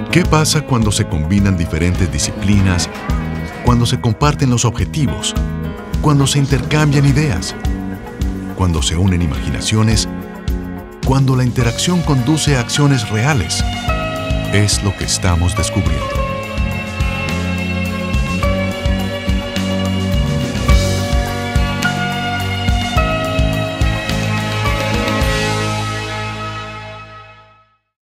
¿Qué pasa cuando se combinan diferentes disciplinas, cuando se comparten los objetivos, cuando se intercambian ideas, cuando se unen imaginaciones, cuando la interacción conduce a acciones reales? Es lo que estamos descubriendo.